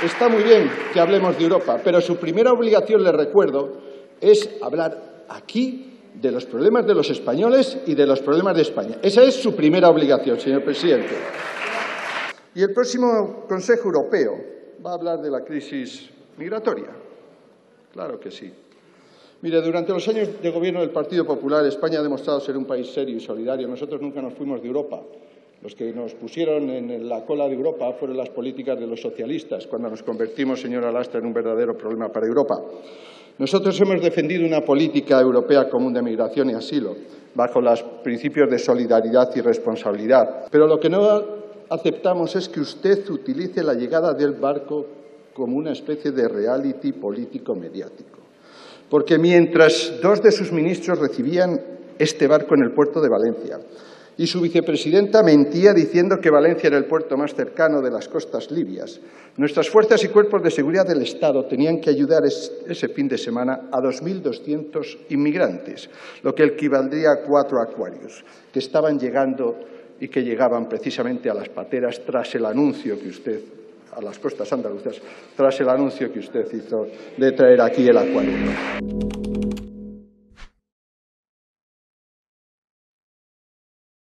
está muy bien que hablemos de Europa, pero su primera obligación, les recuerdo, es hablar aquí de los problemas de los españoles y de los problemas de España. Esa es su primera obligación, señor presidente. Y el próximo Consejo Europeo va a hablar de la crisis migratoria. Claro que sí. Mire, durante los años de gobierno del Partido Popular, España ha demostrado ser un país serio y solidario. Nosotros nunca nos fuimos de Europa. Los que nos pusieron en la cola de Europa fueron las políticas de los socialistas, cuando nos convertimos, señora Lastra, en un verdadero problema para Europa. Nosotros hemos defendido una política europea común de migración y asilo, bajo los principios de solidaridad y responsabilidad. Pero lo que no aceptamos es que usted utilice la llegada del barco como una especie de reality político-mediático. Porque mientras dos de sus ministros recibían este barco en el puerto de Valencia y su vicepresidenta mentía diciendo que Valencia era el puerto más cercano de las costas libias, nuestras fuerzas y cuerpos de seguridad del Estado tenían que ayudar ese fin de semana a 2.200 inmigrantes, lo que equivaldría a 4 Aquarius, que estaban llegando y que llegaban precisamente a las pateras tras el anuncio que usted, a las costas andaluzas, tras el anuncio que usted hizo de traer aquí el Aquarium.